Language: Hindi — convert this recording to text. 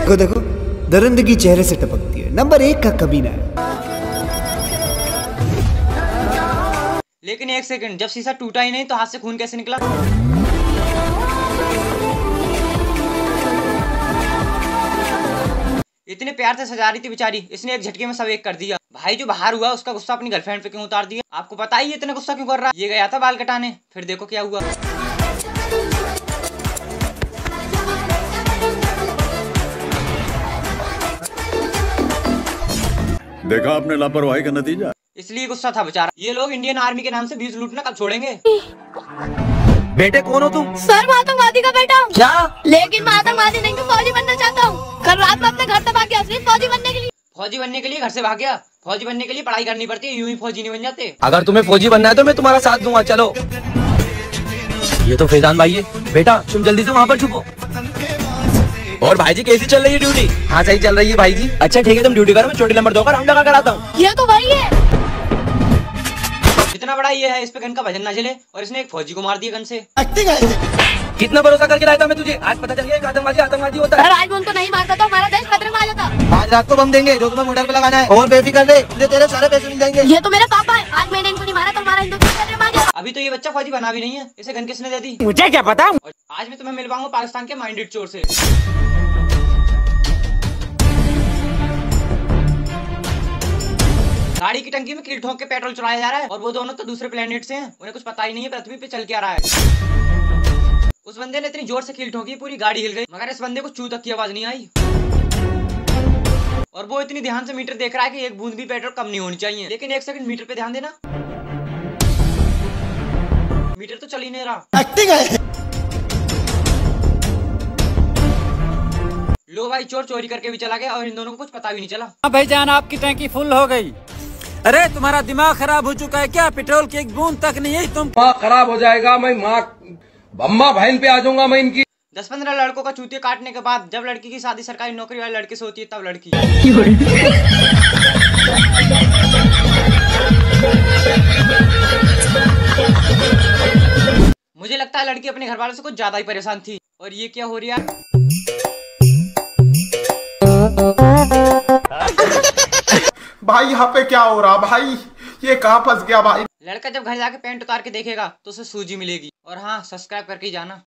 देखो देखो, दरिंदगी चेहरे से टपकती है। नंबर 1 का कमीना है। लेकिन एक सेकंड, जब शीशा टूटा ही नहीं तो हाथ से खून कैसे निकला? इतने प्यार से सजा रही थी बेचारी, इसने एक झटके में सब एक कर दिया। भाई जो बाहर हुआ उसका गुस्सा अपनी गर्लफ्रेंड पे क्यों उतार दिया? आपको पता ही इतना गुस्सा क्यों कर रहा? ये गया था बाल कटाने, फिर देखो क्या हुआ। देखा आपने लापरवाही का नतीजा। इसलिए गुस्सा था बेचारा। ये लोग इंडियन आर्मी के नाम से बीज लूटना कब छोड़ेंगे? बेटे कौन हो तुम? सर, मैं आतंकवादी का बेटा हूँ। क्या? लेकिन मैं आतंकवादी नहीं, फौजी बनना चाहता हूँ। कल रात में अपने घर से भाग गया सिर्फ फौजी बनने के लिए। फौजी बनने के लिए घर से भाग गया? फौजी बनने के लिए पढ़ाई करनी पड़ती है, यूं ही फौजी नहीं बन जाते। अगर तुम्हें फौजी बनना है तो मैं तुम्हारा साथ दूंगा, चलो। ये तो फैजान भाई है। बेटा तुम जल्दी से वहाँ पर छुपो। और भाई जी कैसी चल रही है ड्यूटी? हाँ सही चल रही है भाई जी। अच्छा ठीक है, तुम ड्यूटी करो, मैं छोटी नंबर 2 का राउंड लगा कर आता हूँ। ये तो वही है। जितना बड़ा ये है, इस पे गन का वजन ना चले, और इसने एक फौजी को मार दिया गन से। कितना भरोसा करके लाया था मैं तुझे, आज पता चल गया आतंकवादी आतंकवादी होता है। सर, आज मैं उनको नहीं मारता तो हमारा देश खतरे में आ जाता। आज रात को बम देंगे जो तुम्हें मोटर पे लगाना है, और बेफिक्र रहे, तुझे तेरे सारे पैसे मिल जाएंगे। ये तो मेरे पापा है, आज मैंने इनको नहीं मारा तो हमारा हिंदुस्तान खतरे में आ जाएगा। अभी तो ये बच्चा फौजी बना भी नहीं है, इसे गन किसने दे दी? मुझे क्या पता। और आज मैं तुम्हें मिलवाऊंगा पाकिस्तान के माइंडेड चोर से। गाड़ी की टंकी में कील ठोक के पेट्रोल चुराया जा रहा है, और वो दोनों तो दूसरे प्लेनेट से हैं। उन्हें कुछ पता ही नहीं है पृथ्वी पे चल के आ रहा है। उस बंदे ने इतनी जोर से कील ठोकी पूरी गाड़ी हिल गई, मगर इस बंदे को चू तक की आवाज नहीं आई। और वो इतनी ध्यान से मीटर देख रहा है कि एक बूंद भी पेट्रोल कम नहीं होनी चाहिए। लेकिन एक सेकंड, मीटर पे ध्यान देना, मीटर तो चल ही नहीं रहा। एक्टिंग है। लो भाई, चोर चोरी करके भी चला गया और इन दोनों को कुछ पता भी नहीं चला। हाँ भाईजान, आपकी टैंकी फुल हो गई। अरे तुम्हारा दिमाग खराब हो चुका है क्या? पेट्रोल की एक बूंद तक नहीं है तुम। खराब हो जाएगा, मैं माँ अम्मा बहन पे आ जाऊंगा मैं इनकी। 10-15 लड़कों का चूतिया काटने के बाद जब लड़की की शादी सरकारी नौकरी वाले लड़के से होती है, तब लड़की मुझे लगता है लड़की अपने घर वालों से कुछ ज्यादा ही परेशान थी। और ये क्या हो रहा है? भाई यहाँ पे क्या हो रहा भाई? ये कहाँ फंस गया भाई? लड़का जब घर जाके पैंट उतार के देखेगा तो उसे सूजी मिलेगी। और हाँ, सब्सक्राइब करके ही जाना।